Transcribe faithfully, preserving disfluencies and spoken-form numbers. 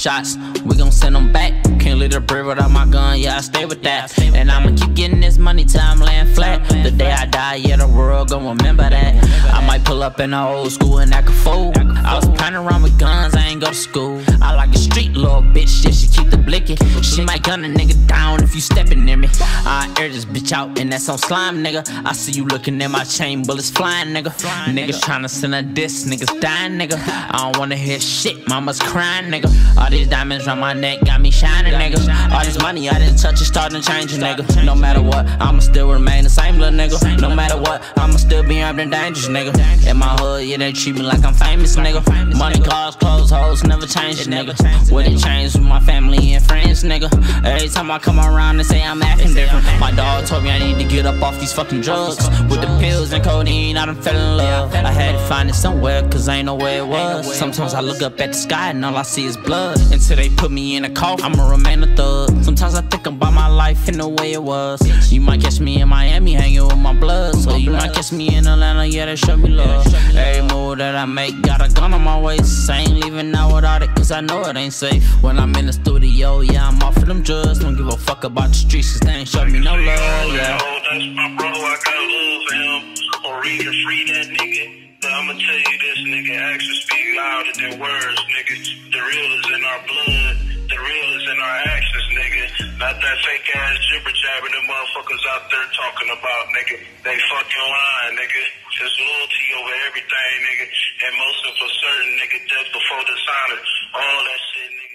shots, we gon' send them back. Can't leave the bread without my gun, yeah, I stay with that. And I'ma keep getting this money till I'm laying flat. The day I die, yeah, the world gon' remember that. I might pull up in the old school and act a fool. I was playing around with guns, I ain't go to school. I like a street little bitch, yeah, she keep the blicking. She might gun a nigga down if you stepping near me. I air this bitch out and that's on slime, nigga. I see you looking at my chain, bullets flying, nigga. Niggas tryna send a diss, niggas dying, nigga. I don't wanna hear shit, mama's crying, nigga. All these diamonds round my neck got me shining, nigga. All this money I didn't touch, it starting to change, nigga. No matter what, I'ma still remain the same little nigga. No matter what, I'ma still be armed and dangerous, nigga. In my hood, yeah, they treat me like I'm famous, nigga. Money, cars, clothes, hoes, never change, nigga. What it changed with my family and friends, nigga. Every time I come around and say I'm acting different, my dog told me I need to get up off these fucking drugs. With the pills and codeine, I done fell in love. I had to find it somewhere, cause I ain't know where it was. Sometimes I look up at the sky and all I see is blood. Until they put me in a coffin, I'ma remain a thug. Sometimes I think about my life and the way it was. You might catch me in Miami hanging with my blood. So you might catch me in Atlanta, yeah, they show me love. Every move that I make got a gun on my waist. I ain't leaving out without it, cause I know it ain't safe. When I'm in the studio, yeah, I'm off of them drugs. Don't give a fuck about the streets, cause they ain't show me no love, yeah. That's my bro, I got love for him. Or read or free that nigga. But I'ma tell you this, nigga, actions speak louder than words, nigga. The real is in our blood. The real is in our actions, nigga. Not that fake ass jibber jabber them motherfuckers out there talking about, nigga. They fucking lying, nigga. There's loyalty over everything, nigga. And most of a certain, nigga, death before dishonor. All that shit, nigga.